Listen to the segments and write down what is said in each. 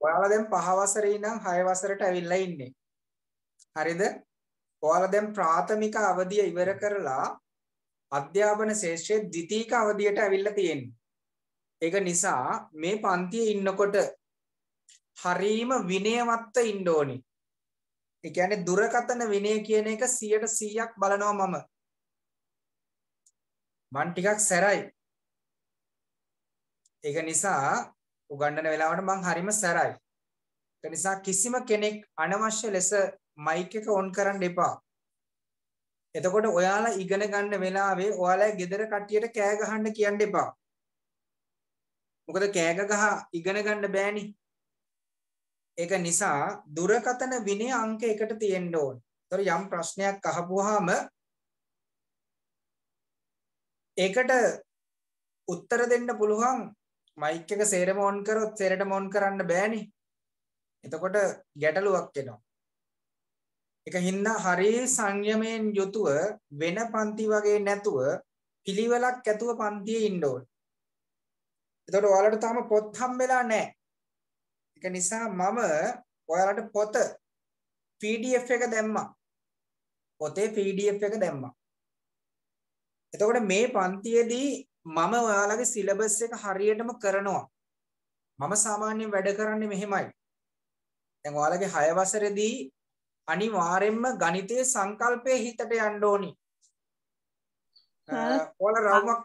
ඔයාලා දැන් 5 වසරේ ඉඳන් 6 වසරට ඇවිල්ලා ඉන්නේ. හරිද? ඔයාලා දැන් ප්‍රාථමික අවධිය ඉවර කරලා අධ්‍යාපන ශාස්ත්‍රයේ ද්විතීක අවධියට ඇවිල්ලා තියෙන්නේ. ඒක නිසා මේ පන්තියේ ඉන්නකොට හරීම විනයවත්ව ඉන්න ඕනි. ඒ කියන්නේ දුරකථන විනය කියන එක 100% බලනවා මම. මන් ටිකක් සැරයි. ඒක නිසා උගන්වන වෙලාවට මං හරිම සැරයි. ඒ නිසා කිසිම කෙනෙක් අනවශ්‍ය ලෙස මයික් එක ඔන් කරන්න එපා. එතකොට ඔයාලා ඉගෙන ගන්න වෙලාවේ ඔයාලා ගෙදර කට්ටියට කෑ ගහන්න කියන්න එපා. මොකද කෑ ගහ ඉගෙන ගන්න බෑනේ. ඒක නිසා දුරකථන විනය අංක 1ට තියෙන්න ඕන. ඒතර යම් ප්‍රශ්නයක් අහපුවාම ඒකට උත්තර දෙන්න පුළුවන් මයික් එක සේරම ඔන් කරොත් සේරටම ඔන් කරන්න බෑනේ. එතකොට ගැටලුවක් එනවා. ඒක හින්දා හරි සංයමයෙන් යුතුව වෙන පන්ති වගේ නැතුව පිළිවෙලක් ඇතුව පන්තියේ ඉන්න ඕන. එතකොට ඔයාලට තාම පොත් හම්බෙලා නැහැ. ඒක නිසා මම ඔයාලට පොත PDF එක දැම්මා. පොතේ PDF එක දැම්මා. එතකොට මේ පන්තියේදී මම ඔයාලගේ සිලබස් එක හරියටම කරනවා. මම සාමාන්‍යයෙන් වැඩ කරන්නේ මෙහෙමයි. දැන් ඔයාලගේ 6 වසරේදී අනිවාර්යෙන්ම ගණිතයේ සංකල්පයේ හිතට යන්න ඕනි. ඔයාලා රවුමක්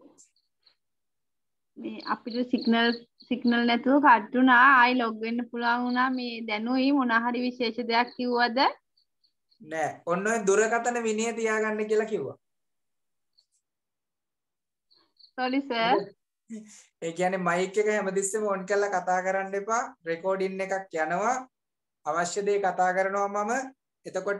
මේ අපිට සිග්නල් නැතුව කට් වුණා. ආයි ලොග් වෙන්න පුළුවන් වුණා. මේ දැනුයි මොන හරි විශේෂ දෙයක් කිව්වද? නෑ. ඔන්න ඔය දුරකථන විනය තියාගන්න කියලා කිව්වා. sorry sir. ඒ කියන්නේ මයික් එක හැමතිස්සෙම ඔන් කරලා කතා කරන්න එපා. රෙකෝඩින් එකක් යනවා. අවශ්‍ය දේ කතා කරනවා මම. එතකොට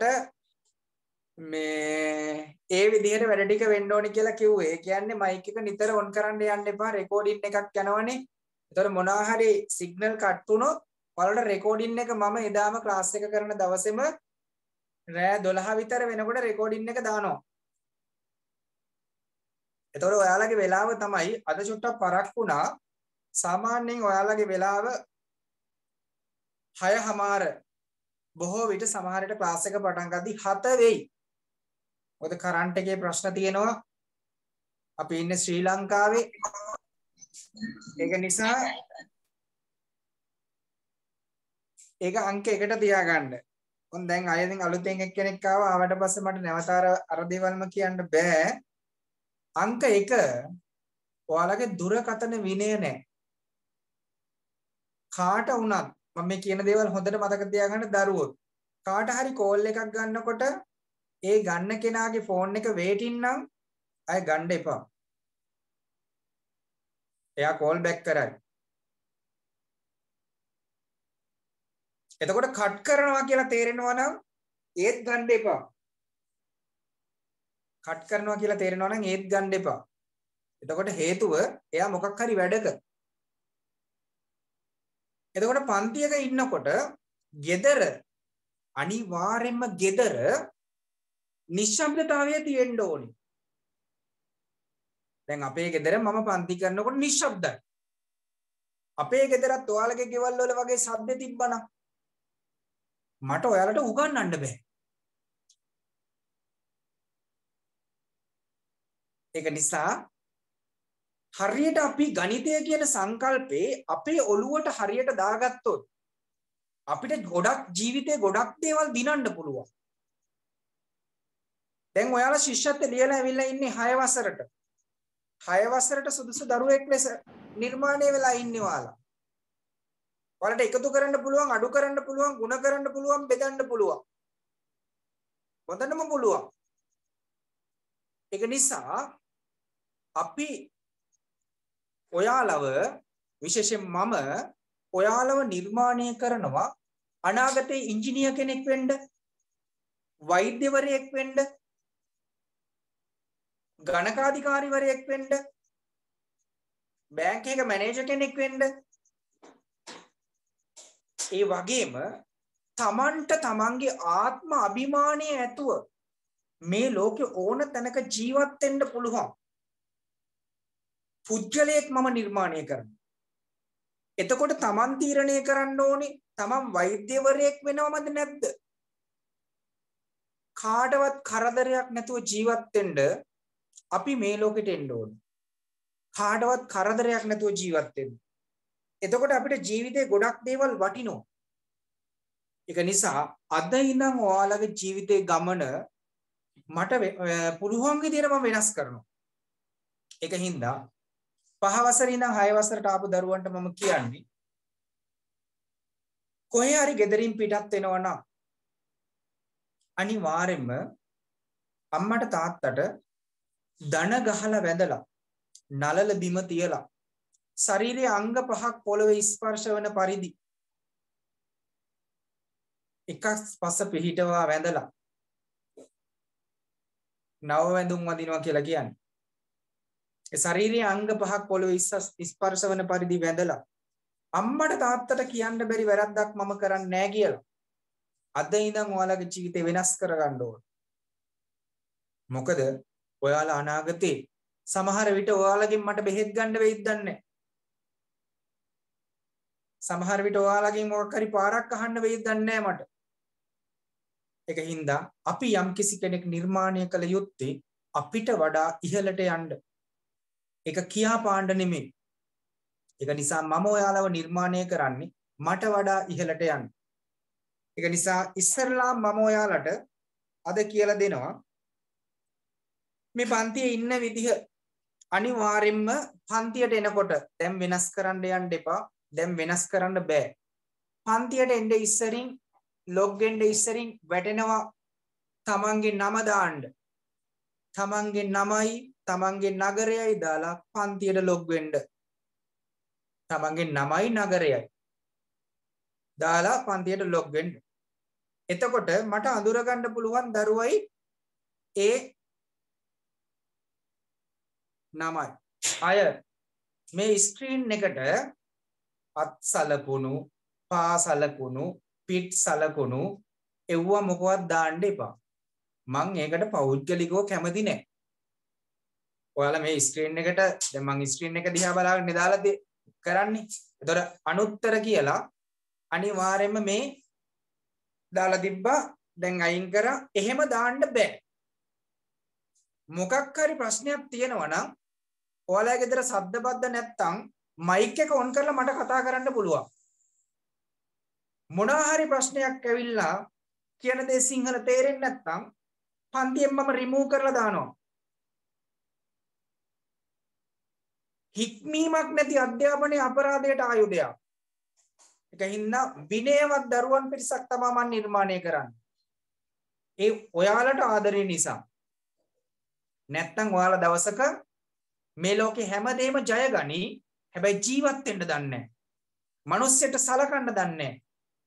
මේ ඒ විදිහට වැඩ ටික වෙන්න ඕනි කියලා කිව්වේ. ඒ කියන්නේ මයික් එක නිතර ඔන් කරන්න යන්න එපා. රෙකෝඩින් එකක් යනවනේ. ඒතර මොනවා හරි සිග්නල් කට් වුණොත් ඔයාලට රෙකෝඩින් එක මම එදාම ක්ලාස් එක කරන දවසේම රෑ 12 විතර වෙනකොට රෙකෝඩින් එක දානවා. එතකොට ඔයාලගේ වෙලාව තමයි අද චුට්ටක් පරක් වුණා. සාමාන්‍යයෙන් ඔයාලගේ වෙලාව 6:00 බොහෝ විට සමහරට ක්ලාස් එක පටන් ගද්දි 7 වෙයි. මොකද කරන්ට් එකේ ප්‍රශ්න තියෙනවා. අපි ඉන්නේ ශ්‍රී ලංකාවේ. ඒක නිසා ඒක අංක 1ට තියාගන්න. මොන් දැන් අයියෙන් අලුතෙන් එක්කෙනෙක් ආවා. ආවට පස්සේ මට නැවත අර දේවල්ම කියන්න බෑ. අංක 1 ඔයාලගේ දුරකථන විනය නැහැ. කාට වුණත් මම මේ කියන දේවල් හොඳට මතක තියාගන්න දරුවෝ. කාට හරි කෝල් එකක් ගන්නකොට ඒ ගන්න කෙනාගේ ෆෝන් එක වේටින් නම් අය ගන්න එපා. එයා කෝල් බෑක් කරයි. එතකොට කට් කරනවා කියලා තේරෙනවා නම් ඒත් ගන්න එපා. කට් කරනවා කියලා තේරෙනවා නම් ඒත් ගන්න එපා. එතකොට හේතුව එයා මොකක් හරි වැඩක. එතකොට පන්තියක ඉන්නකොට gedara අනිවාර්යෙන්ම gedara නිශ්ශබ්දතාවය තියෙන්න ඕනේ. දැන් අපේ gedara මම පන්ති කරනකොට නිශ්ශබ්දයි. අපේ ගෙදරත් ඔයාලගේ ගෙවල් වල වගේ ශබ්ද තිබ්බනම් මට ඔයාලට උගන්වන්න බෑ. ඒක නිසා හරියට අපි ගණිතය කියන සංකල්පේ අපේ ඔළුවට හරියට දාගත්තොත් අපිට ගොඩක් ජීවිතේ ගොඩක් දේවල් දිනන්න පුළුවන්. දැන් ඔයාලා ශිෂ්‍යත්වය ලියලා ඇවිල්ලා ඉන්නේ 6 වසරට. 6 වසරට සුදුසු දරුවෙක් ලෙස නිර්මාණය වෙලා ඉන්නේ ඔයාලා. ඔයාලට එකතු කරන්න පුළුවන්, අඩු කරන්න පුළුවන්, ಗುಣ කරන්න පුළුවන්, බෙදන්න පුළුවන්. හොඳටම පුළුවන්. ඒක නිසා අපි ඔයාලව විශේෂයෙන් මම ඔයාලව නිර්මාණය කරනවා අනාගතේ ඉංජිනේර කෙනෙක් වෙන්න, වෛද්‍යවරයෙක් වෙන්න, ගණකාධිකාරිවරයෙක් වෙන්න, බැංක් එකක මැනේජර් කෙනෙක් වෙන්න. ඒ වගේම තමන්ට තමන්ගේ ආත්ම අභිමානය ඇතුව මේ ලෝකේ ඕන තැනක ජීවත් වෙන්න පුළුවන් පුජ්‍යලයක් මම නිර්මාණය කරනවා. එතකොට තමන් තීරණය කරන්න ඕනේ තමන් වෛද්‍යවරයෙක් වෙනවමද නැද්ද? කාටවත් කරදරයක් නැතුව ජීවත් වෙන්න අපි මේ ලෝකෙට එන්න ඕනේ. කාටවත් කරදරයක් නැතුව ජීවත් වෙන්න. එතකොට අපිට ජීවිතේ ගොඩක් දේවල් වටිනවා. ඒක නිසා අද ඉඳන් ඔයාලගේ ජීවිතේ ගමන මට පුළුවන් විදිහට මම වෙනස් කරනවා. ඒක හින්දා 5 වසරේ ඉඳන් 6 වසරට ආපු දරුවන්ට මම කියන්නේ කොහේ හරි ගෙදරින් පිටත් වෙනවා නම් අනිවාර්යෙන්ම අම්මට තාත්තට දන ගහලා වැඳලා නලල බිම තියලා ශරීරයේ අංග පහක් පොළවේ ස්පර්ශ වන පරිදි එකක් පස්ස පිහිටවා වැඳලා නව වැඳුම් වදිනවා කියලා කියන්නේ. ඒ ශරීරයේ අංග පහක් පොළවේ ස්පර්ශ වන පරිදි වැඳලා අම්මට තාත්තට කියන්න බැරි වැරද්දක් මම කරන්නේ නැහැ කියලා. අද ඉඳන් ඔයාලගේ ජීවිතේ වෙනස් කරගන්න ඕන. මොකද ඔයාලා අනාගතේ සමහර විට ඔයාලගෙන් මට බෙහෙත් ගන්න වෙයිද දන්නේ. සමහර විට ඔයාලගෙන් මොකක් හරි පාරක් අහන්න වෙයිද දන්නේ මට. ඒක හින්දා අපි යම් කිසි කෙනෙක් නිර්මාණය කළ යුත්තේ අපිට වඩා ඉහළට යන්න. ඒක කියා පාණ්ඩ නෙමෙයි. ඒක නිසා මම ඔයාලව නිර්මාණය කරන්නේ මට වඩා ඉහළට යන්න. ඒක නිසා ඉස්සරලා මම ඔයාලට අද කියලා දෙනවා මේ පන්තියේ ඉන්න විදිහ අනිවාර්යෙන්ම පන්තියට එනකොට දැන් වෙනස් කරන්න යන්න එපා. දැන් වෙනස් කරන්න බෑ. පන්තියට එන්නේ ඉස්සරින් ලොග් එන්නේ ඉස්සරින් වැටෙනවා තමන්ගේ නම දාන්න. තමන්ගේ නමයි තමන්ගේ නගරයයි දාලා පන්තියට ලොග් වෙන්න. තමන්ගේ නමයි නගරයයි දාලා පන්තියට ලොග් වෙන්න. එතකොට මට අඳුර ගන්න පුළුවන් දරුවයි ඒ නමයි. අය මේ ස්ක්‍රීන් එකට අත් සලකුණු, පා සලකුණු, පිට සලකුණු එව්වා මොකවත් දාන්න එපා. මං ඒකට පෞද්ගලිකව කැමති නෑ. ඔයාලා මේ ස්ක්‍රීන් එකට දැන් මං ස්ක්‍රීන් එක දිහා බලාගෙන දාලා කරන්නේ. ඒතර අනුත්තර කියලා අනිවාර්යයෙන්ම මේ දාලා තිබ්බා. දැන් අයින් කරා. එහෙම දාන්න බෑ. මොකක් හරි ප්‍රශ්නයක් තියෙනවා නම් ඔයාලා ගෙදර ශබ්ද බද්ද නැත්තම් මයික් එක ඔන් කරලා මට කතා කරන්න පුළුවන්. මොනවා හරි ප්‍රශ්නයක් ඇවිල්ලා කියන දේ සිංහල තේරෙන්නේ නැත්තම් පන්තියෙන් මම රිමූව් කරලා දානවා. හික්මීමක් නැති අධ්‍යාපනයේ අපරාධයට ආයුධයක්. ඒකින්ද විනයවත් දරුවන් පිරිසක් තමයි මම නිර්මාණය කරන්නේ. ඒ ඔයාලට ආදරේ නිසා. නැත්තම් ඔයාලා දවසක මේ ලෝකේ හැමදේම ජය ගනි. හැබැයි ජීවත් වෙන්න දන්නේ නැහැ. මිනිස්සුන්ට සලකන්න දන්නේ නැහැ.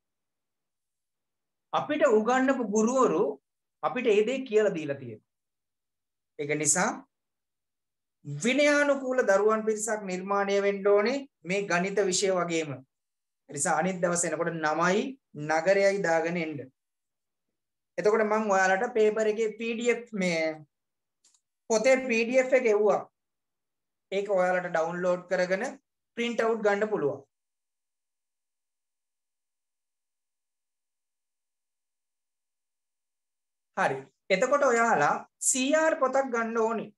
අපිට උගන්වපු ගුරුවරු අපිට ඒ දේ කියලා දීලා තියෙනවා. ඒක නිසා විනයානුකූල දරුවන් පිරිසක් නිර්මාණය වෙන්න ඕනේ මේ ගණිත විෂය වගේම. ඒ නිසා අනිත් දවසේ එනකොට 9යි නගරයයි දාගෙන එන්න. එතකොට මම ඔයාලට පේපර් එකේ PDF මේ පොතේ PDF එක එව්වා. ඒක ඔයාලට ඩවුන්ලෝඩ් කරගෙන print out ගන්න පුළුවන්. හරි. එතකොට ඔයාලා CR පොතක් ගන්න ඕනේ.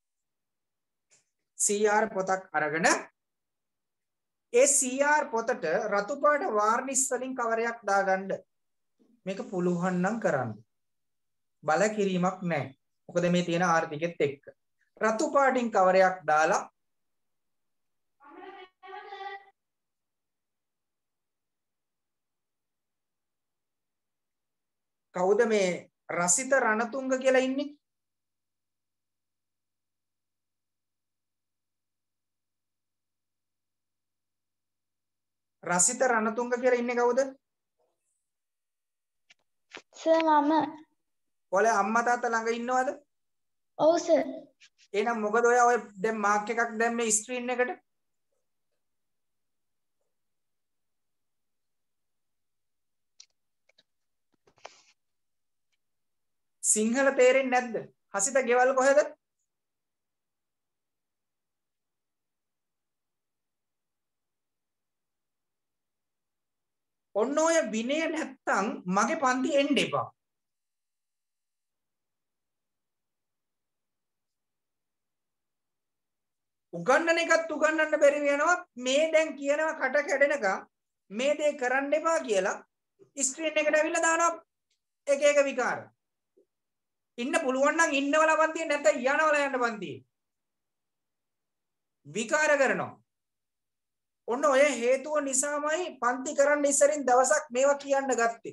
CR පොතක් අරගෙන ඒ CR පොතට රතු පාට වර්ණිස් වලින් කවරයක් දාගන්න. මේක පුළුවන් නම් කරන්න. බල කිරීමක් නැහැ. මොකද මේ තියෙන ආර්ථිකෙත් එක්ක. රතු පාටින් කවරයක් දාලා කවුද මේ රසිත රණතුංග කියලා ඉන්නේ? රසිත රණතුංග කියලා ඉන්නේ කවුද? සර් මම. ඔයාලා අම්මා තාත්තා ළඟ ඉන්නවද? ඔව් සර්. එහෙනම් මොකද ඔය දැන් මාක් එකක් දැම්මේ ස්ක්‍රීන් එකට? සිංහල තේරෙන්නේ නැද්ද? හසිත ගෙවල් කොහෙද? ඔන්න ඔය විනය නැත්තම් මගේ පන්ති එන්න එපා. උගන්නන එකත් උගන්නන්න බැරි වෙනවා. මේ දැන් කියනවා කට කැඩෙනකම් මේ දේ කරන්න එපා කියලා ස්ක්‍රීන් එකට ඇවිල්ලා දානවා එක එක විකාර. ඉන්න පුළුවන් නම් ඉන්නවල පන්තිය නැත්නම් යනවල යන්න පන්තිය. විකාර කරනවා. ඔන්න ඔය හේතුව නිසාමයි පන්ති කරන්න ඉස්සරින් දවසක් මේවා කියන්න ගත්තේ.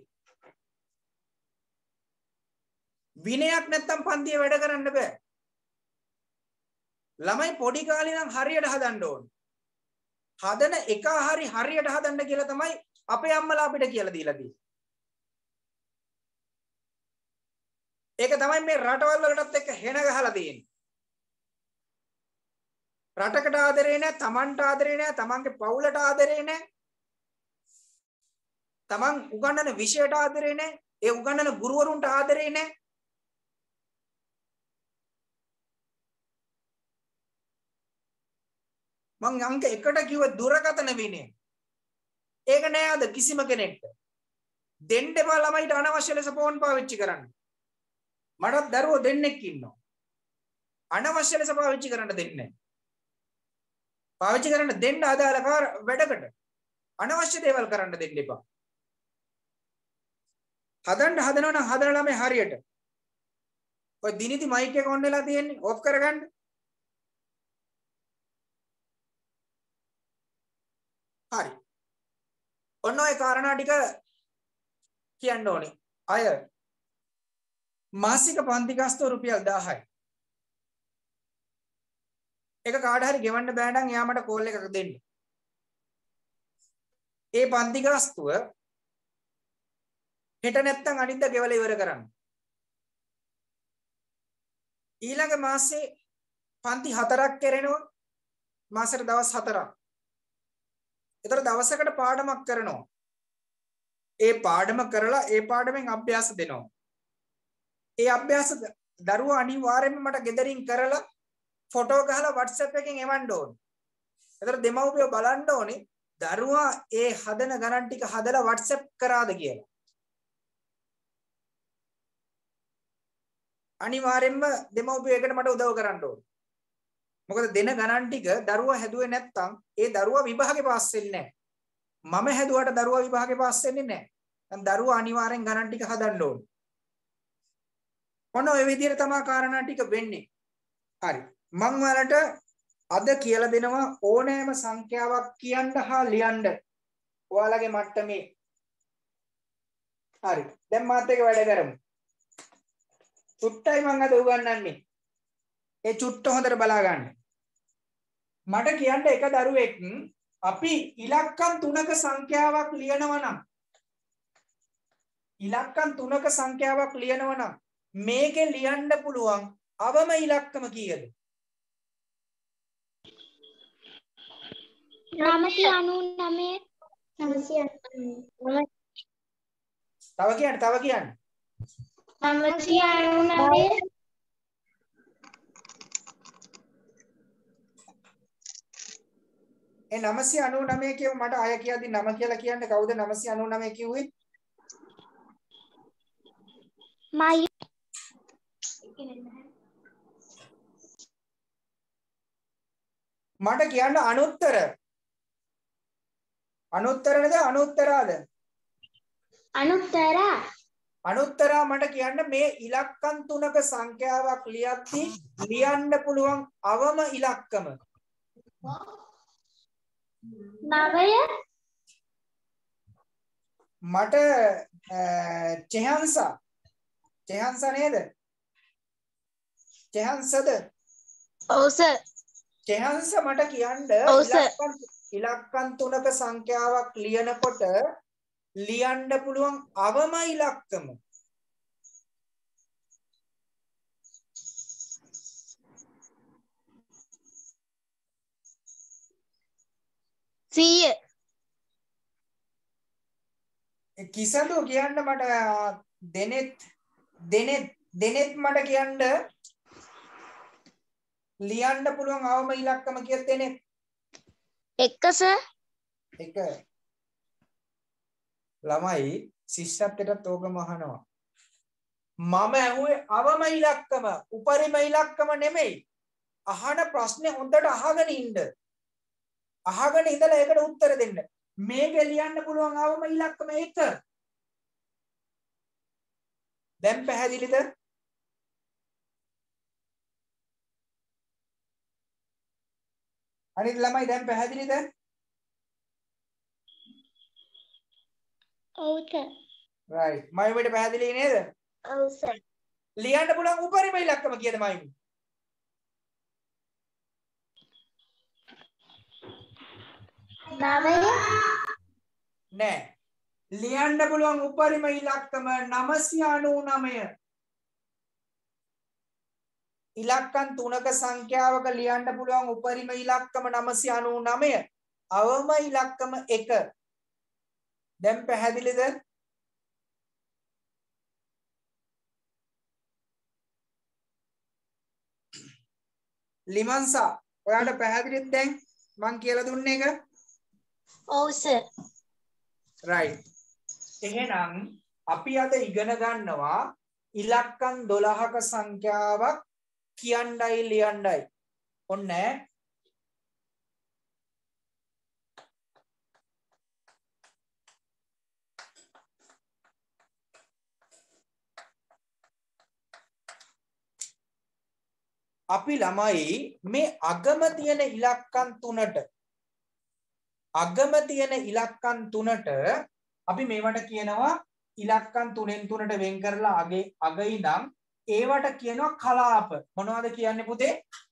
විනයක් නැත්තම් පන්තිය වැඩ කරන්න බෑ. ළමයි පොඩි කාලේ නම් හරියට හදන්න ඕනේ. හදන එක හරියට හදන්න කියලා තමයි අපේ අම්මලා අපිට කියලා දීලා තියෙන්නේ. ඒක තමයි මේ රටවල් වලටත් එක්ක හෙන ගහලා තියෙන්නේ. රටකට ආදරේ නැහැ, තමන්ට ආදරේ නැහැ, තමන්ගේ පවුලට ආදරේ නැහැ. තමන් උගන්වන විෂයට ආදරේ නැහැ. ඒ උගන්වන ගුරුවරුන්ට ආදරේ නැහැ. මං අංක 1ට කිව්ව දුරකථන විනය. ඒක නෑ අද කිසිම කෙනෙක්ට. දෙන්න එපා ළමයිට අනවශ්‍ය ලෙස ෆෝන් පාවිච්චි කරන්න. මටත් දරුවෝ දෙන්නෙක් ඉන්නවා. අනවශ්‍ය ලෙස පාවිච්චි කරන්න දෙන්නේ නැහැ. පාවිච්චි කරන්න දෙන්න අදාළ වැඩකට අනවශ්‍ය දේවල් කරන්න දෙන්න එපා. හදන්න හදනවා නම් හදන ළමයි හරියට. ඔය දිනිති මයික් එක ඔන් වෙලා තියෙන්නේ ඔෆ් කරගන්න. හරි. ඔන්න ඔය කාරණා ටික කියන්න ඕනේ. අය මාසික පන්ති ගාස්තුව රුපියල් 1000යි. ඒක කාට හරි ගෙවන්න බෑ නම් එයා මට කෝල් එකක් දෙන්න. ඒ පන්ති ගාස්තුව හෙට නැත්තම් අනිද්දා ගෙවලා ඉවර කරන්න. ඊළඟ මාසේ පන්ති 4ක් කරනවා. මාසෙට දවස් 4ක්. ඒතර දවසකට පාඩමක් කරනවා. ඒ පාඩම කරලා ඒ පාඩමෙන් අභ්‍යාස දෙනවා. ඒ අභ්‍යාස දරුවා අනිවාර්යයෙන්ම මට ගෙදරින් කරලා ෆොටෝ ගහලා WhatsApp එකෙන් එවන්න ඕනේ. ඒතර දෙමව්පියෝ බලන්න ඕනේ දරුවා ඒ හදන ගණන් ටික හදලා WhatsApp කරාද කියලා. අනිවාර්යයෙන්ම දෙමව්පියෝ ඒකට මට උදව් කරන්න ඕනේ. මොකද දෙන ගණන් ටික දරුවා හැදුවේ නැත්තම් ඒ දරුවා විභාගේ පාස් වෙන්නේ නැහැ. මම හැදුවට දරුවා විභාගේ පාස් වෙන්නේ නැහැ. දැන් දරුවා අනිවාර්යෙන් ගණන් ටික හදන්න ඕනේ. මොන ඔය විදිහට තමයි කාරණා ටික වෙන්නේ. හරි. මම ඔයාලට අද කියලා දෙනවා ඕනෑම සංඛ්‍යාවක් කියන්න හා ලියන්න. ඔයාලගේ මට්ටමේ. හරි. දැන් මාත් එක වැඩ කරමු. චුට්ටයි මම අද උගන්වන්නේ. ඒ චුට්ට හොඳට බලා ගන්න. මට කියන්න එක දරුවෙක් අපි ඉලක්කම් 3ක සංඛ්‍යාවක් ලියනවා නම් මේකේ ලියන්න පුළුවන් අවම ඉලක්කම කීයද? 999. තව කියන්න. 999. ඒ 999 කියව මට අය කියද්දි නම කියලා කියන්නේ කවුද 999 කිව්වේ? මයි මට කියන්න අනුත්තර. අනුත්තරද අනුත්තරාද? අනුත්තරා මට කියන්න මේ ඉලක්කම් 3ක සංඛ්‍යාවක් ලියද්දී ලියන්න පුළුවන් අවම ඉලක්කම 9. මට චෙහන්සා නේද? චෙහන්සද? ඔව් සර්. චෙහන්ස මට කියන්න ඉලක්කම් 3ක සංඛ්‍යාවක් ලියනකොට ලියන්න පුළුවන් අවම ඉලක්කම 100. කිසඳු කියන්න මට දෙනෙත් මට කියන්න ලියන්න පුළුවන් අවම ඉලක්කම කීයද දෙනෙත්? 1 සර්. 1 ළමයි ශිෂ්‍යත්වයටත් ඕකම අහනවා. මම ඇහුවේ අවම ඉලක්කම උපරිම ඉලක්කම නෙමෙයි. අහන ප්‍රශ්නේ හොඳට අහගෙන ඉන්න. අහගෙන ඉඳලා ඒකට උත්තර දෙන්න. මේක ලියන්න පුළුවන් අවම ඉලක්කම 1. දැන් පැහැදිලිද? අනිත් ළමයි දැන් පැහැදිලිද? ඔව් සර්. right. මයිමට පැහැදිලි නේද? ඔව් සර්. ලියන්න පුළුවන් උපරිම ඉලක්කම කීයද මයිමි? 9. නෑ. ලියන්න පුළුවන් උපරිම ඉලක්කම 999. ඉලක්කම් 3ක සංඛ්‍යාවක ලියන්න පුළුවන් උපරිම ඉලක්කම 999. අවම ඉලක්කම 1. දැන් පැහැදිලිද? ලිමන්සා ඔයාලට පැහැදිලිද දැන් මං කියලා දුන්න එක? ඔව් සර්. right. එහෙනම් අපි අද ඉගෙන ගන්නවා ඉලක්කම් 12ක සංඛ්‍යාවක් කියන්නයි ලියන්නයි. ඔන්න අපි ළමයි මේ අගම තියෙන ඉලක්කම් 3ට අපි මේවට කියනවා ඉලක්කම් 3න් 3ට වෙන් කරලා අග ඉඳන් ඒවට කියනවා කලාප. මොනවද කියන්නේ පුතේ?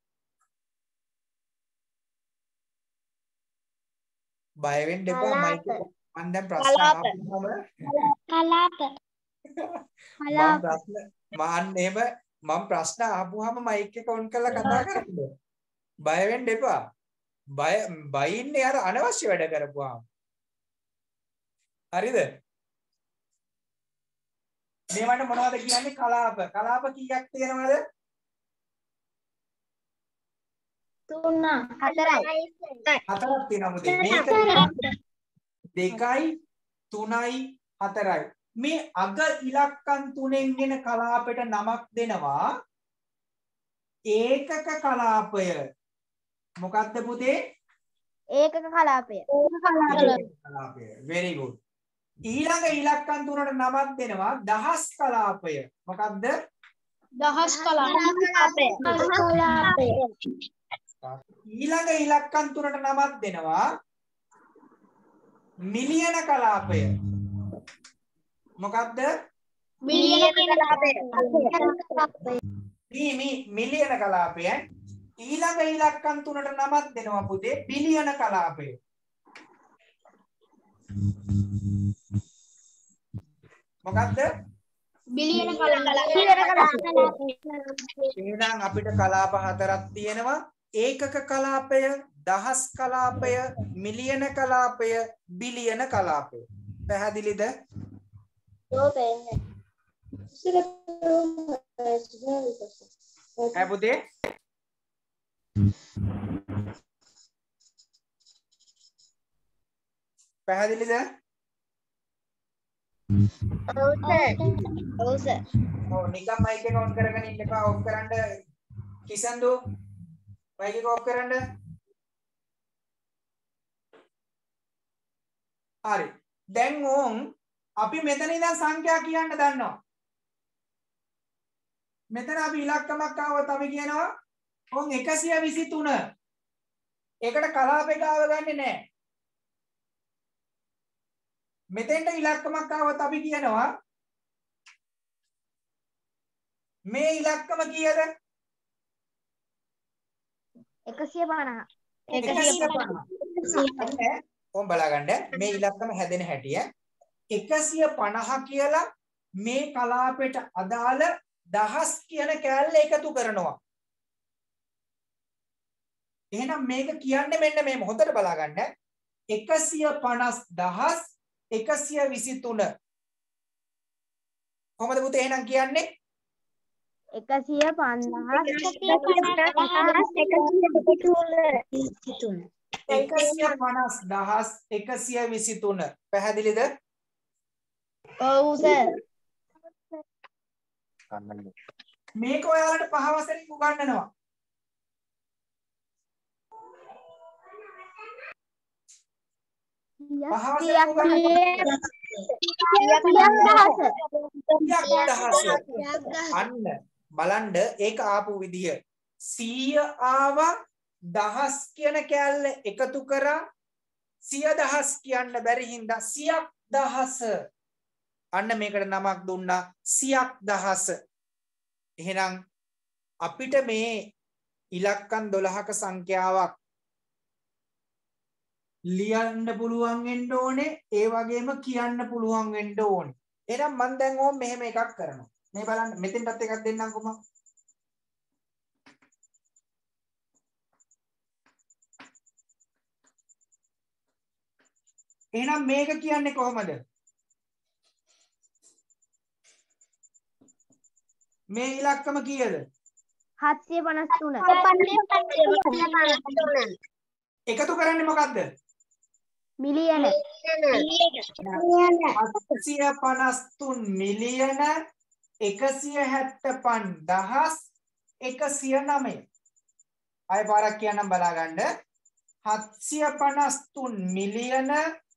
බය වෙන්න එපා මයික් එක මම දැන් ප්‍රශ්න අහපුවම කලාප. මම ප්‍රශ්න අහපුවාම මයික් එක ඔන් කරලා කතා කරන්න. බය වෙන්න එපා. බයින්නේ අර අනවශ්‍ය වැඩ කරපුවාම. හරිද? මේවට මොනවද කියන්නේ? කලාප. කලාප කීයක් තියෙනවද? 3 4යි. 4ක් තියෙනවා මුදේ. මේක 2යි 3යි 4යි. මේ අග ඉලක්කම් 3න් ගෙන කලාපයට නමක් දෙනවා ඒකක කලාපය. මොකක්ද පුතේ? ඒකක කලාපය. කලාපය. very good. ඊළඟ ඉලක්කම් 3ට නමක් දෙනවා දහස් කලාපය. මොකක්ද? දහස් කලාපය. ඊළඟ ඉලක්කම් 3ට නමක් දෙනවා මිලියන කලාපය. මොකක්ද? මිලියන කලාපය. මිලියන කලාපය. ඊළඟ ඉලක්කම් 3ට නමක් දෙනවා පුතේ බිලියන කලාපය. මොකක්ද? බිලියන කලාපය. එහෙනම් අපිට කලාප 4ක් තියෙනවා. ඒකක කලාපය, දහස් කලාපය, මිලියන කලාපය, බිලියන කලාපය. පැහැදිලිද? පුතේ පැහැදිලිද? ඔව් සර්. ඔව් නිකම් මයික් එක ඔන් කරගෙන ඉන්න එපා. ඔෆ් කරන්න. කිසන්දු මයික් එක ඔෆ් කරන්න. හරි. දැන් ඕන් අපි මෙතන ඉඳන් සංඛ්‍යා කියන්න දන්නවා. මෙතන අපි ඉලක්කමක් ආවොත් අපි කියනවා ඕන් 123. ඒකට කලාපේ ගාව ගන්නෙ නෑ. මෙතෙන්ට ඉලක්කමක් ආවොත් අපි කියනවා මේ ඉලක්කම කීයද? 150. 150. ඕම් බලාගන්න මේ ඉලක්කම හැදෙන හැටි 150 කියලා මේ කලාපයට අදාළ දහස් කියන කෑල්ල එකතු කරනවා. එහෙනම් මේක කියන්නේ මෙන්න මේ හොඳට බලාගන්න 150,000 123. කොහමද පුතේ එහෙනම් කියන්නේ? 150,123. පැහැදිලිද? ඔව් සර්. මේක ඔයාලට 5 වසරේ උගන්වනවා. පහ වසරේ අන්න බලන්න ඒක ආපු විදිය 100 ආවා 1000 කියන කෑල්ල එකතු කරා 100,000 කියන්න බැරි හින්දා 100,000 අන්න මේකට නමක් දුන්නා 100,000 එහෙනම් අපිට මේ ඉලක්කම් 12ක සංඛ්‍යාවක් ලියන්න පුළුවන් වෙන්න ඕනේ ඒ වගේම කියන්න පුළුවන් වෙන්න ඕනේ එහෙනම් මම දැන් ඕම් මෙහෙම එකක් කරනවා මේ බලන්න මෙතෙන්ටත් එකක් දෙන්නම්කෝ මම එහෙනම් මේක කියන්නේ කොහමද මේ ඉලක්කම කීයද 753. එකතු කරන්නේ මොකද්ද මිලියන. 753 මිලියන 175,109 අය පාරක් කියන්නම් බලා ගන්න 753 මිලියන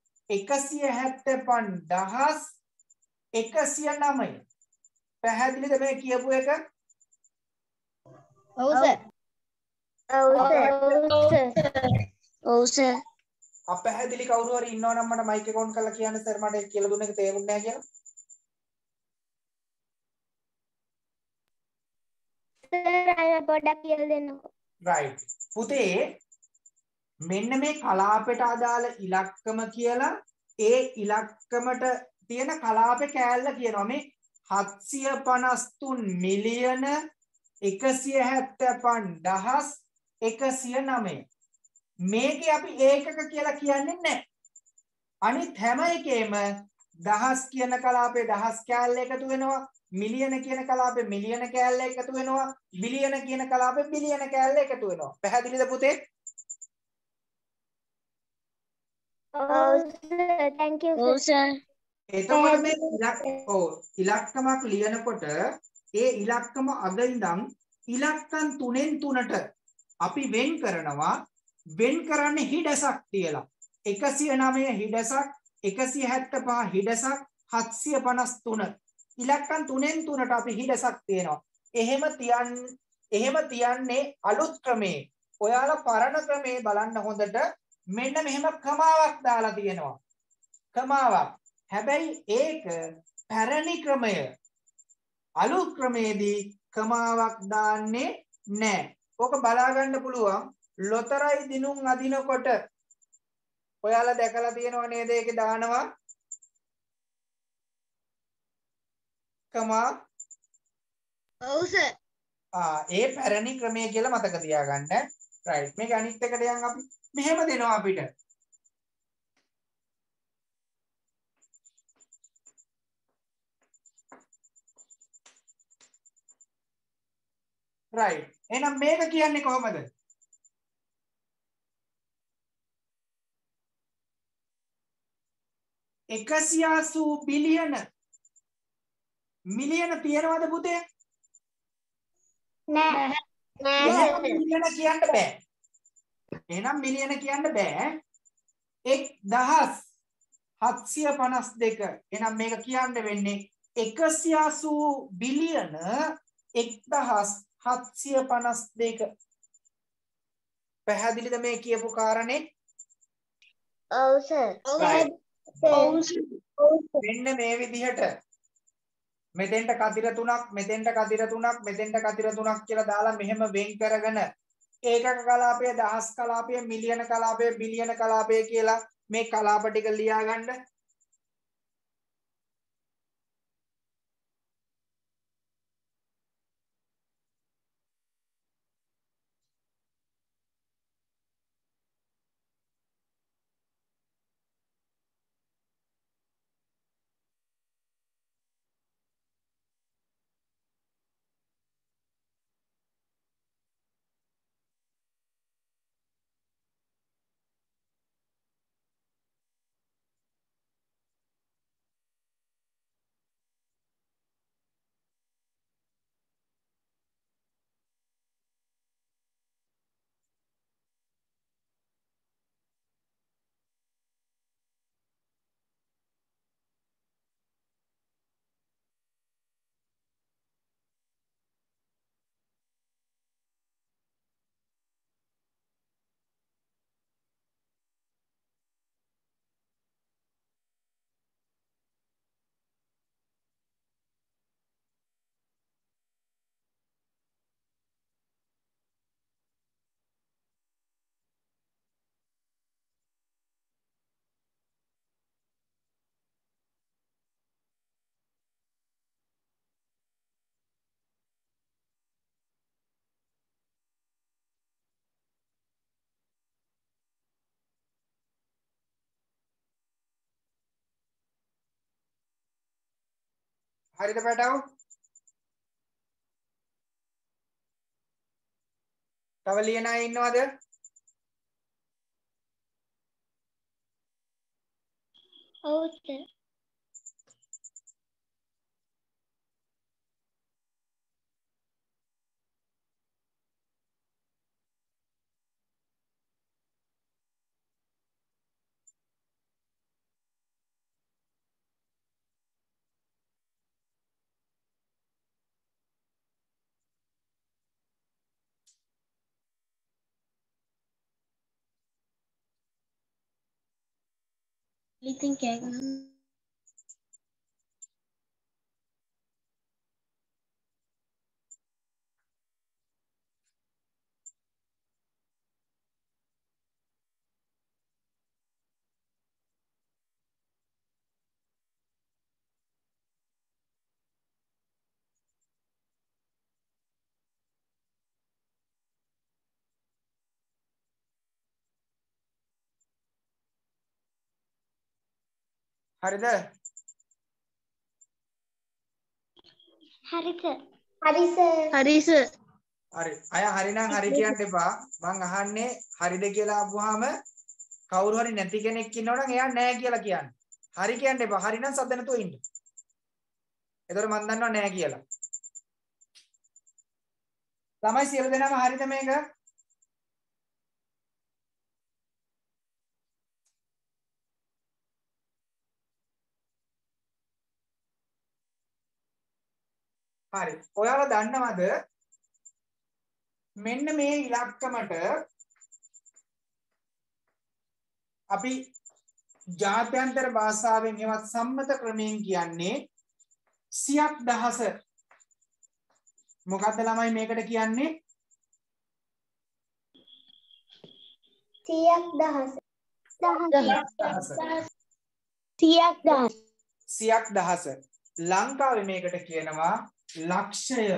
175,109 පැහැදිලිද මේ කියපු එක ඔව් සර්. ඔව් සර්. අපැහැදිලි කවුරු හරි ඉන්නවනම් මට මයික් එක ඔන් කරලා කියන්න සර් මට ඒක කියලා දුන්න එක තේරුන්නේ නැහැ කියලා සර් අය පොඩ්ඩක් කියලා දෙන්නකෝ. right පුතේ මෙන්න මේ කලාපයට අදාළ ඉලක්කම කියලා ඒ ඉලක්කමට තියෙන කලාපේ කෑල්ල කියනවා මේ 753 මිලියන 175,109 මේකේ අපි ඒකක කියලා කියන්නේ නැහැ අනිත් හැම එකේම දහස් කියන කලාපේ දහස් කෑල්ල එකතු වෙනවා මිලියන කියන කලාපේ මිලියන කෑල්ල එකතු වෙනවා බිලියන කියන කලාපේ බිලියන කෑල්ල එකතු වෙනවා පැහැදිලිද පුතේ ඔව් සර් thank you ඔව් සර්. එතකොට මේ ඉලක්කමක් ලියනකොට ඒ ඉලක්කම අග ඉඳන් ඉලක්කම් 3න් 3ට අපි වෙන් කරනවා වෙන් කරන්නේ හිඩසක් තියලා 109 හිඩසක් 175 හිඩසක් 753 ඉලක්කම් 3න් 3ට අපි හිඩසක් තියෙනවා එහෙම තියන්නේ අලුත් ක්‍රමේ ඔයාලා පරණ ක්‍රමේ බලන්න හොඳට මෙන්න මෙහෙම කමාවක් දාලා තියෙනවා කමාවක් හැබැයි ඒක පැරණි ක්‍රමය අලුත් ක්‍රමේදී කමාවක් දාන්නේ නැහැ. ඕක බලා ගන්න පුළුවන් ලොතරැයි දිනුම් අදිනකොට ඔයාලා දැකලා තියෙනව නේද ඒකේ දානවා කමා ඔව් සර්. ඒ පැරණි ක්‍රමය කියලා මතක තියාගන්න. right මේක අනිත් එකට යන් අපි මෙහෙම දෙනවා අපිට right එහෙනම් මේක කියන්නේ කොහමද 180 බිලියන මිලියන තියනවද පුතේ නෑ. එහෙනම් මිලියන කියන්න බෑ එහෙනම් මිලියන කියන්න බෑ 1752 එහෙනම් මේක කියන්න වෙන්නේ 180 බිලියන 1752 පැහැදිලිද මේ කියපු කාරණේ ඔව් සර්. ඔව් මෙන්න මේ විදිහට මෙතෙන්ට කතිර තුනක් මෙතෙන්ට කතිර තුනක් මෙතෙන්ට කතිර තුනක් කියලා දාලා මෙහෙම වෙන් කරගෙන ඒකක කලාපය දහස් කලාපය මිලියන කලාපය බිලියන කලාපය කියලා මේ කලාප ටික ලියා ගන්න හරිද පැටව? තව ලියන අය ඉන්නවද? ඔව් සර්. ඉතින් කෑ ගහන්න. හරිද? හරි සර්. හරි සර්. හරි සර්. හරි. අය හරි නම් හරි කියන්න එපා. මං අහන්නේ හරිද කියලා අහුවාම කවුරු හරි නැති කෙනෙක් ඉන්නවනම් එයා නෑ කියලා කියන්න. හරි කියන්න එපා. හරි නම් සද්ද නැතුව ඉන්න. එතකොට මං දන්නවා නෑ කියලා. ළමයි සියලු දෙනාම හරිද මේක? හරි. ඔයාලා දන්නවද මෙන්න මේ ඉලක්කමට අපි ජාත්‍යන්තර භාෂාවෙන් එවත් සම්මත ක්‍රමයෙන් කියන්නේ සියක් දහස. මොකද්ද ළමයි මේකට කියන්නේ? සියක් දහස. සියක් දහස. ලංකාවේ මේකට කියනවා ලක්ෂය.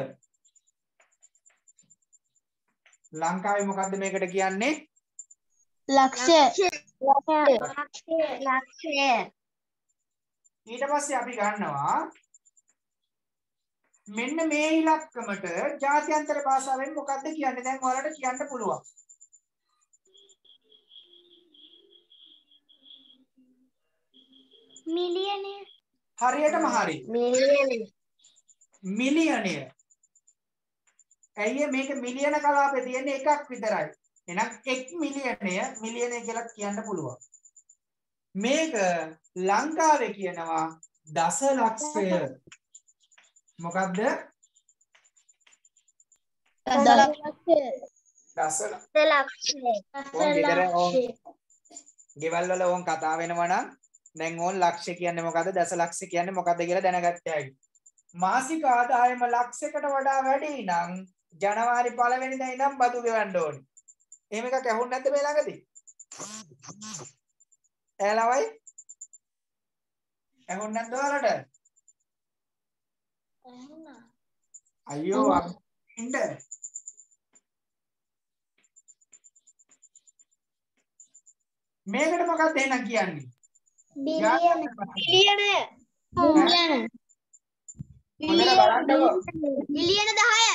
ලංකාවේ මොකද්ද මේකට කියන්නේ? ලක්ෂය. ඊට පස්සේ අපි ගන්නවා මෙන්න මේ ඉලක්කමට ජාත්‍යන්තර භාෂාවෙන් මොකද්ද කියන්නේ? දැන් ඔයාලට කියන්න පුළුවන්. මිලියනය. හරියටම හරි. මිලියනය. ඇයි මේක මිලියන කලාපේ තියෙන්නේ එකක් විතරයි. එහෙනම් 1 මිලියනය කියලා කියන්න පුළුවන්. මේක ලංකාවේ කියනවා දසලක්ෂය. මොකද්ද? දසලක්ෂය. ගෙවල් වල ඕන් කතා වෙනවා නම් දැන් ඕන් ලක්ෂ කියන්නේ මොකද්ද? දසලක්ෂ කියන්නේ මොකද්ද කියලා දැනගත්තයි. මාසික ආදායම ලක්ෂයකට වඩා වැඩි නම් ජනවාරි 1 වෙනිදා ඉඳන් බදු ගෙවන්න ඕනේ. එහෙම එකක් ඇහුන්නේ නැද්ද මේ ළඟදී? ඈලවයි? ඇහුන්නේ නැද්ද ඔයාලට? ඇහුණා. අයියෝ ඉන්න. මේකට මොකක්ද එහෙනම් කියන්නේ? බිලියන. මිලියන 10.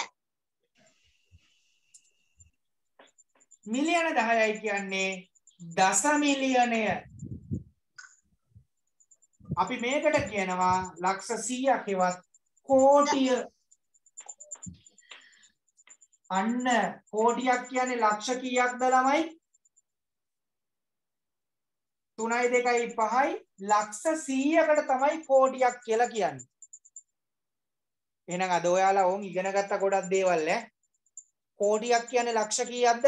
මිලියන 10යි කියන්නේ දස මිලියනය. අපි මේකට කියනවා ලක්ෂ 100ක් හෙවත් කෝටිය. අන්න කෝටියක් කියන්නේ ලක්ෂ කීයක්ද ළමයි? 3යි 2යි 5යි ලක්ෂ 100කට තමයි කෝටියක් කියලා කියන්නේ. එහෙනම් අද ඔයාලා ඕන් ඉගෙන ගත්ත ගොඩක් දේවල් ඈ. කෝටියක් කියන්නේ ලක්ෂ කීයක්ද?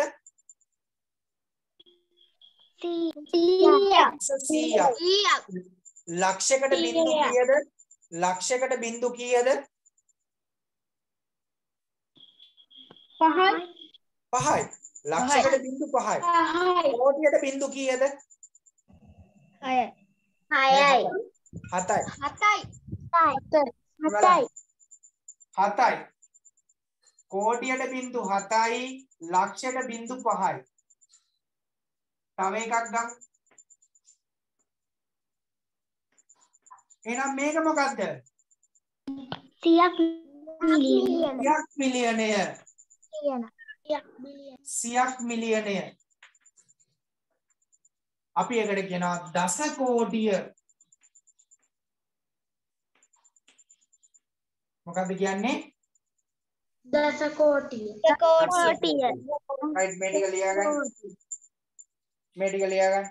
100ක්. ලක්ෂයකට බිංදු කීයද? ලක්ෂයකට බිංදු කීයද? 5යි. 5යි. ලක්ෂයකට බිංදු 5යි. කෝටියට බිංදු කීයද? 6යි. 7යි. 7යි. කෝටියට බිංදු 7යි. ලක්ෂයට බිංදු 5යි. තව එකක් ගමු. එහෙනම් මේක මොකද්ද? සියක් මිලියන. සියක් මිලියනය. සියක් මිලියනය. අපි එකට කියනවා දස කෝටිය. මොකක්ද කියන්නේ? දස කෝටිය. කෝටිය. right මේ ටික ලියා ගන්න. මේ ටික ලියා ගන්න.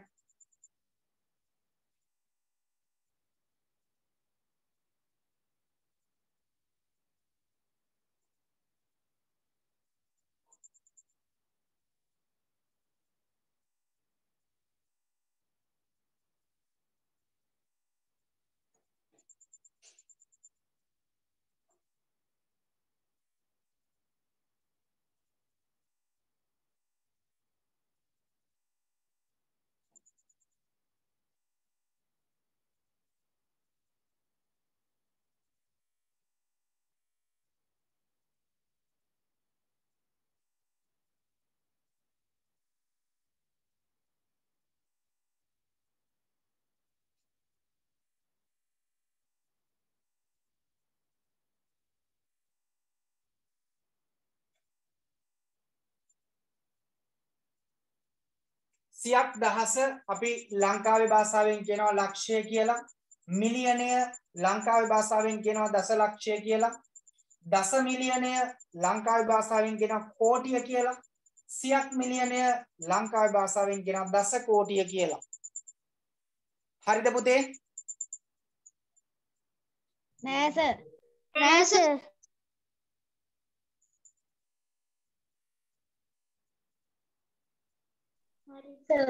සියක් දහස අපි ලංකාවේ භාෂාවෙන් කියනවා ලක්ෂය කියලා. මිලියනය ලංකාවේ භාෂාවෙන් කියනවා දසලක්ෂය කියලා. දස මිලියනය ලංකාවේ භාෂාවෙන් කියනවා කෝටිය කියලා. සියක් මිලියනය ලංකාවේ භාෂාවෙන් කියනවා දස කෝටිය කියලා. හරිද පුතේ? නෑ සර්. නෑ සර්. හරි සර්.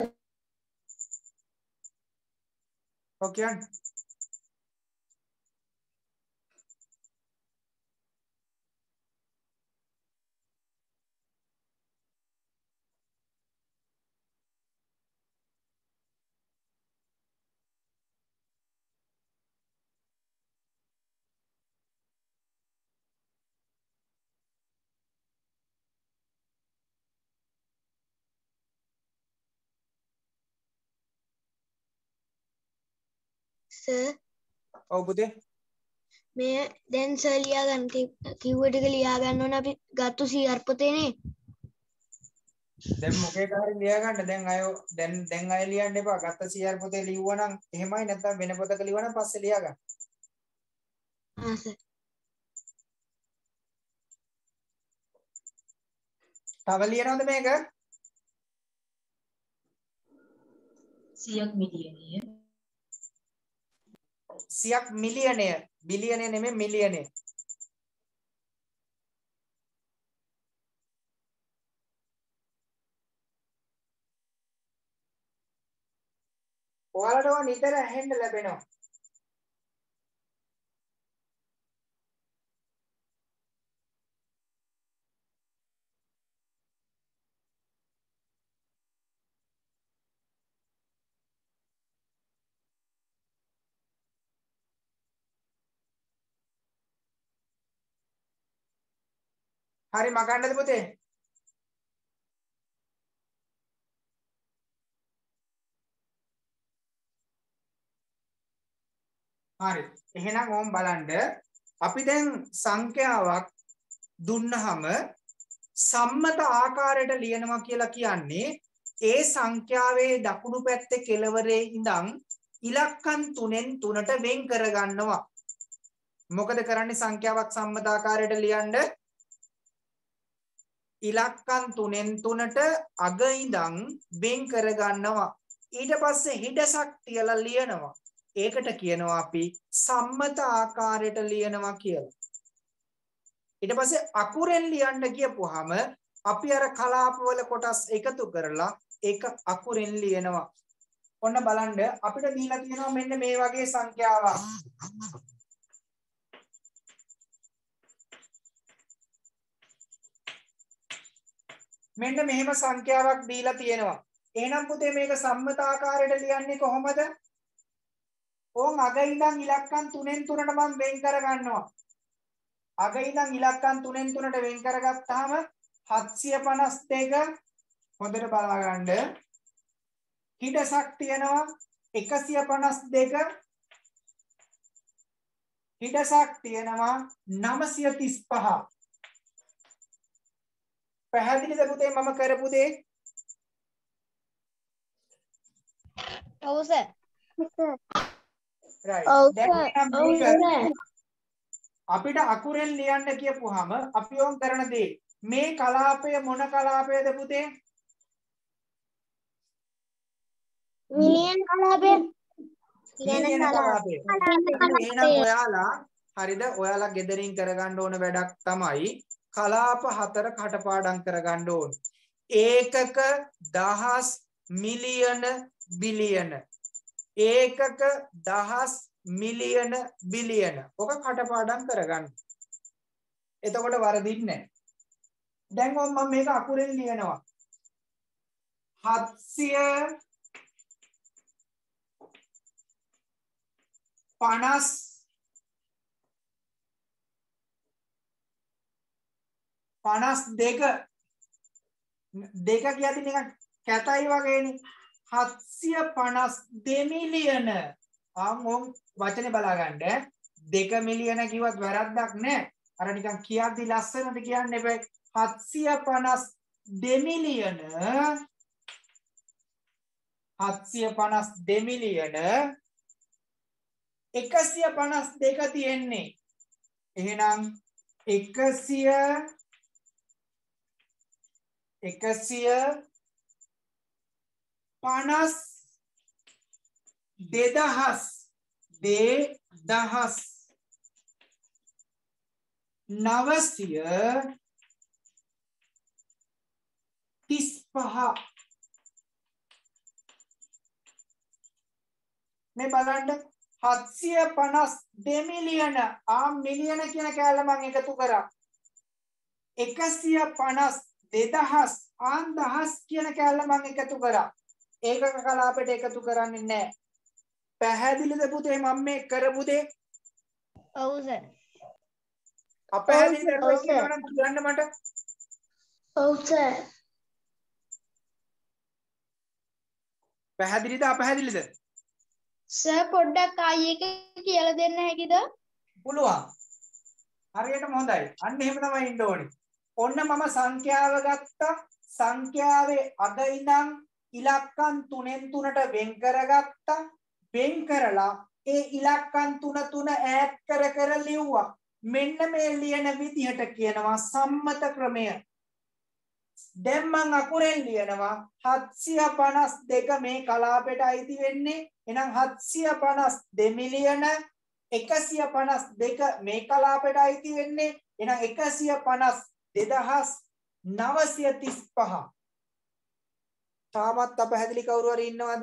ඕකේ. සර් ඔව් පුතේ. මේ දැන් සර් ලියා ගන්න කිව්ව ටික ලියා ගන්න ඕන අපි ගත්තු CR පොතේනේ. දැන් මොකේද හරි ලියා ගන්න. දැන් අය දැන් අය ලියන්න එපා. ගත්ත CR පොතේ ලියුවා නම් එහෙමයි. නැත්නම් වෙන පොතක ලියුවා නම් පස්සේ ලියා ගන්න. සර්. තව ලියනවද මේක? සියක් මිලියනය. සියක් මිලියනය. බිලියනය නෙමෙයි මිලියනය. ඔයාලට නිතර ඇහෙන්න ලැබෙනවා. හරි මගන්නද පුතේ? හරි. එහෙනම් ඕම් බලන්න. අපි දැන් සංඛ්‍යාවක් දුන්නහම සම්මත ආකාරයට ලියනවා කියලා කියන්නේ ඒ සංඛ්‍යාවේ දකුණු පැත්තේ කෙළවරේ ඉඳන් ඉලක්කම් 3න් 3ට වෙන් කරගන්නවා. මොකද කරන්නේ සංඛ්‍යාවක් සම්මත ආකාරයට ලියන්න? ඉලක්කම් 3න් 3ට අග ඉඳන් වෙන් කරගන්නවා. ඊට පස්සේ හිඩසක් තියලා ලියනවා. ඒකට කියනවා අපි සම්මත ආකාරයට ලියනවා කියලා. ඊට පස්සේ අකුරෙන් ලියන්න කියපුවාම අපි අර කලාපවල කොටස් එකතු කරලා ඒක අකුරෙන් ලියනවා. ඔන්න බලන්න අපිට දීලා තියෙනවා මෙන්න මේ වගේ සංඛ්‍යාවක්. මෙන්න මෙහෙම සංඛ්‍යාවක් දීලා තියෙනවා. එහෙනම් පුතේ මේක සම්මත ආකාරයට ලියන්නේ කොහොමද? ඕන් අග ඉඳන් ඉලක්කම් 3න් 3ට මම වෙන් කර ගන්නවා. අග ඉඳන් ඉලක්කම් 3න් 3ට වෙන් කරගත්තාම 752 හොඳට බලා ගන්න. හිඩසක් තියෙනවා 152 හිඩසක් තියෙනවා 935. පැහැදිලිද පුතේ මම කරපු දේ? ඔව් සර්. right. ඔව් දැන් සර්. එහෙනම් ඔව් මේක සර්. අපිට අකුරෙන් ලියන්න කියපුවාම අපි ඕම් කරන දේ මේ කලාපය මොන කලාපයද පුතේ? මිලියන් කලාපය. මිලියන කලාපය. එහෙනම් ඔයාලා හරිද? ඔයාලා ගෙදරින් කරගන්න ඕන වැඩක් තමයි කලාප 4 කටපාඩම් කරගන්න ඕන. ඒකක, දහස්, මිලියන, බිලියන. ඒකක, දහස්, මිලියන, බිලියන. ඔක කටපාඩම් කරගන්න. එතකොට වරදින්නේ නැහැ. දැන් මම මේක අකුරෙන් ලියනවා. 750 52 දෙක කියද්දි නිකන් කැතයි වගේනේ. 752 මිලියන. ආම් වචනේ බලා ගන්න. 2 මිලියන කිව්වත් වැරද්දක් නැහැ. අර නිකන් කියද්දි ලස්සනට කියන්න එපා. 752 මිලියන 752 මිලියන 152 තියෙන්නේ. එහෙනම් 935 මේ බලන්න 752 මිලියන මිලියන කියන කෑල්ල මම එකතු කරා 152,000 දහස් කියන කෑල්ල මම එකතු කරා ඒකක කලාපයට එකතු කරන්නේ නැහැ පැහැදිලිද පුතේ මම මේ කරපු දේ ඔව් සර්. අපැහැදිලි කරලා කියනවා නම් කියන්න මට ඔව් සර්. පැහැදිලිද අපැහැදිලිද සර් පොඩ්ඩක් ආයෙ එක කියලා දෙන්න හැකිද? පුළුවන් හරියටම හොඳයි අන්න එහෙම තමයි ඉන්න ඕනේ ඔන්න මම සංඛ්‍යාව ගත්තා සංඛ්‍යාවේ අද ඉඳන් ඉලක්කම් 3න් 3ට වෙන් කරගත්තා වෙන් කරලා ඒ ඉලක්කම් 3 3 ඈඩ් කර කර ලිව්වා මෙන්න මේ ලියන විදිහට කියනවා සම්මත ක්‍රමය දැන් මම අකුරෙන් ලියනවා 752 මේ කලාපයට අයිති වෙන්නේ එහෙනම් 752 මිලියන 152 මේ කලාපයට අයිති වෙන්නේ එහෙනම් 152,935 තාමත් අපහැදිලි කවුරු හරි ඉන්නවද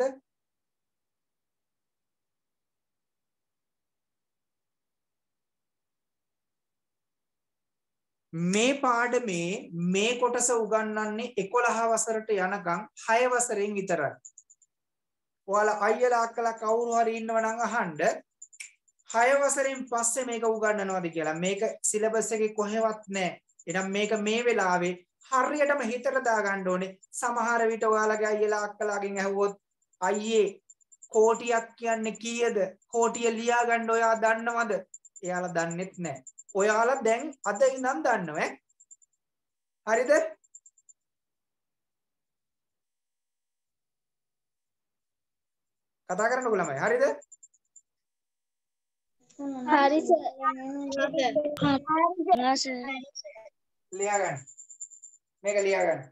මේ පාඩමේ මේ කොටස උගන්වන්නේ 11 වසරට යනකම් 6 වසරෙන් විතරයි. ඔයාලා අයියලා අක්කලා කවුරු හරි ඉන්නව නම් අහන්න 6 වසරෙන් පස්සේ මේක උගන්වනවාද කියලා. මේක සිලබස් එකේ කොහෙවත් නැහැ. එහෙනම් මේක මේ වෙලාවේ හරියටම හිතට දාගන්න ඕනේ. සමහර විට ඔයාලගේ අයියලා අක්කලාගෙන් අහුවොත් අයියේ කෝටියක් කියන්නේ කීයද? කෝටිය ලියා ගන්න ඔයා දන්නවද? එයාලා දන්නෙත් නැහැ. ඔයාලා දැන් අද ඉඳන් දන්නවා ඈ. හරිද? කතා කරන්නකො ළමයි. හරිද? හරි සර්. ලියා ගන්න. මේක ලියා ගන්න.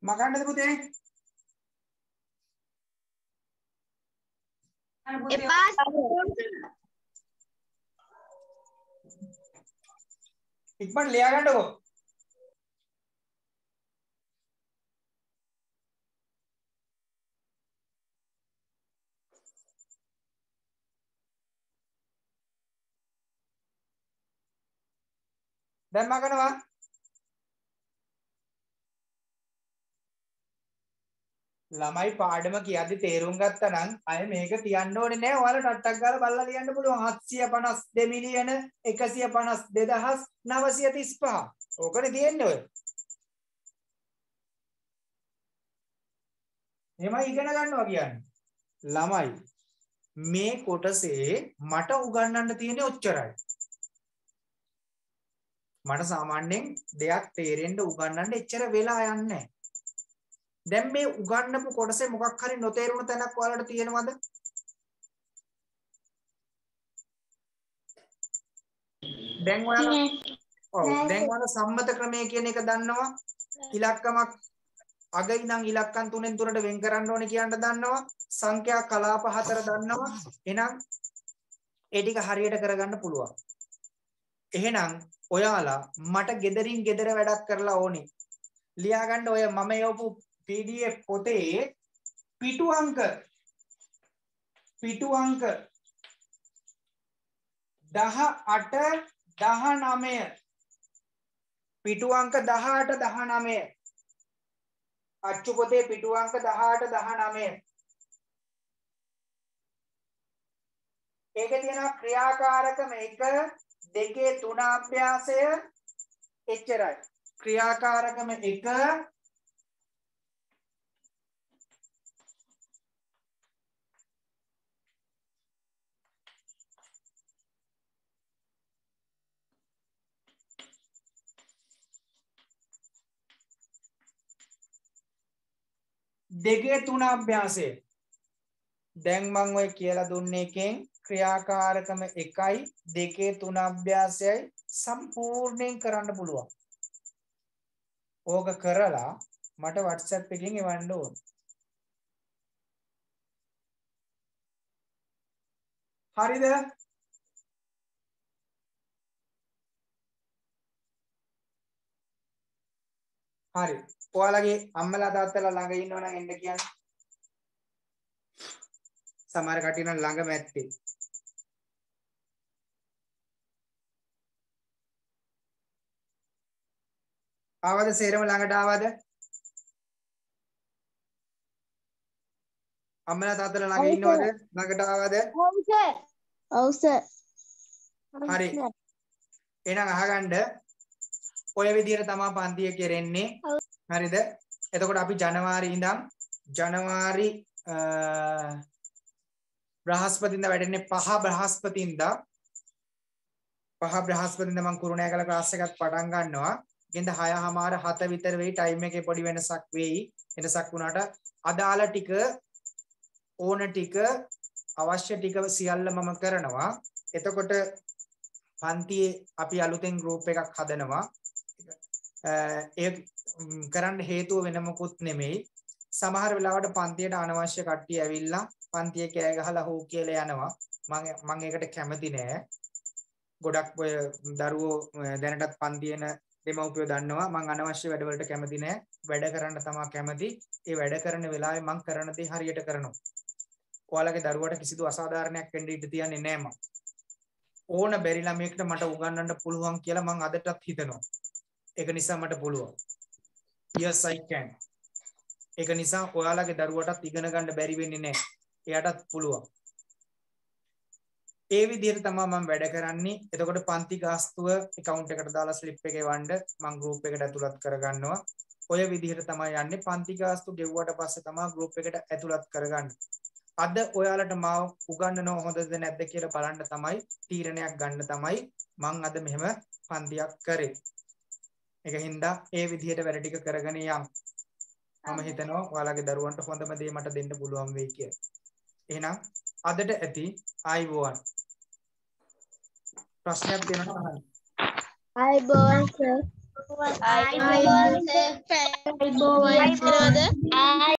මකන්නද පුතේ? එපා ඉක්මනට ලියා ගන්නකො. දැන් මකනවා. ළමයි පාඩම කියද්දි තේරුම් ගත්තා නම් අය මේක තියන්න ඕනේ නෑ. ඔයාලා ටට්ටක් ගාලා බලලා ලියන්න පුළුවන්. 752 මිලියන 152,935. ඕකනේ තියෙන්නේ ඔය. එහෙමයි ඉගෙන ගන්නවා කියන්නේ. ළමයි මේ කොටසේ මට උගන්වන්න තියෙන්නේ ඔච්චරයි. මට සාමාන්‍යයෙන් දෙයක් තේරෙන්න උගන්වන්න එච්චර වෙලා යන්නේ නැහැ. දැන් මේ උගන්වපු කොටසේ මොකක් හරි නොතේරුණ තැනක් ඔයාලට තියෙනවද? දැන් ඔයාලා සම්මත ක්‍රමය කියන එක දන්නවා. ඉලක්කමක් අග ඉඳන් ඉලක්කම් 3න් 3ට වෙන් කරන්න ඕනේ කියන්න දන්නවා. සංඛ්‍යා කලාප 4 දන්නවා. එහෙනම් ඒ ටික හරියට කරගන්න පුළුවන්. එහෙනම් ඔයාලා මට ගෙදරින් ගෙදර වැඩක් කරලා ඕනේ. ලියා ගන්න ඔය මම යවපු PDF පොතේ පිටු අංක 18 19 පිටු අංක 18 19 අච්චු පොතේ පිටු අංක 18 19 ඒකේ තියෙනවා ක්‍රියාකාරකම 1 2 3 අභ්‍යාසය එච්චරයි. ක්‍රියාකාරකම 1 දෙකේ තුන අභ්‍යාසය. දැන් මම ඔය කියලා දුන්නේ එකෙන් ක්‍රියාකාරකම 1යි දෙකේ තුන අභ්‍යාසයයි සම්පූර්ණයෙන් කරන්න පුළුවන්. ඕක කරලා මට WhatsApp එකකින් එවන්න ඕන. හරිද? හරි. ඔයාලගේ අම්මලා තාත්තලා ළඟ ඉන්නවනම් එන්න කියන්න. සමහර කට්ටිය නම් ළඟම ඇත්තේ. ආවද සේරම ළඟට ආවද? අම්මලා තාත්තලා ළඟ ඉන්නවද? ළඟට ආවද? ඔව් සර්. හරි. එහෙනම් අහගන්න ඔය විදිහට තමයි පන්තිය කෙරෙන්නේ. හරිද? එතකොට අපි ජනවාරි ඉඳන් ජනවාරි බ්‍රහස්පතින්දා වැඩෙන්නේ 5 බ්‍රහස්පතින්දා මම කුරුණෑගල ක්ලාස් එකක් පටන් ගන්නවා. ගෙන්ද 6:00 7 විතර වෙයි. ටයිම් එකේ පොඩි වෙනසක් වෙයි. වෙනසක් වුණාට අදාළ ටික ඕන ටික අවශ්‍ය ටික සියල්ල මම කරනවා. එතකොට පන්තියේ අපි අලුතෙන් ගෲප් එකක් හදනවා. ඒ කරන්න හේතුව වෙන මොකුත් නෙමෙයි. සමහර වෙලාවට පන්තියට අනවශ්‍ය කට්ටිය ඇවිල්ලා පන්තියේ කෑ ගහලා හෝ කියලා යනවා. මම ඒකට කැමති නෑ. ගොඩක් ඔය දරුවෝ දැනටත් පන්තියන දෙමව්පියෝ දන්නවා මම අනවශ්‍ය වැඩවලට කැමති නෑ. වැඩ කරන්න තමයි කැමති. ඒ වැඩ කරන වෙලාවේ මම කරන දේ හරියට කරනවා. ඔයාලගේ දරුවට කිසිදු අසාධාරණයක් වෙන්න ඉඩ තියන්නේ නෑ මම. ඕන බැරි ළමයෙක්ට මට උගන්වන්න පුළුවන් කියලා මම අදටත් හිතනවා. ඒක නිසා මට පුළුවන්. Yes I can. ඒක නිසා ඔයාලගේ දරුවටත් ඉගෙන ගන්න බැරි වෙන්නේ නැහැ. එයාටත් පුළුවන්. ඒ විදිහට තමයි මම වැඩ කරන්නේ. එතකොට පන්ති ගාස්තුව account එකට දාලා slip එක එවන්න මම group එකට ඇතුළත් කරගන්නවා. ඔය විදිහට තමයි යන්නේ. පන්ති ගාස්තු ගෙවුවට පස්සේ තමයි group එකට ඇතුළත් කරගන්නේ. අද ඔයාලට මාව උගන්වනව හොඳද නැද්ද කියලා බලන්න තමයි තීරණයක් ගන්න තමයි මම අද මෙහෙම පන්තියක් කරේ. ඒක හින්දා ඒ විදිහට වැඩ ටික කරගෙන යම්. මම හිතනවා ඔයාලගේ දරුවන්ට හොඳම දේ මට දෙන්න පුළුවන් වෙයි කියලා. එහෙනම් අදට ඇති ආයිබෝවන්. ප්‍රශ්නයක් තියෙනවා අහන්න. ආයිබෝවන් සර්. ආයිබෝවන් සර්. අයිබෝවන්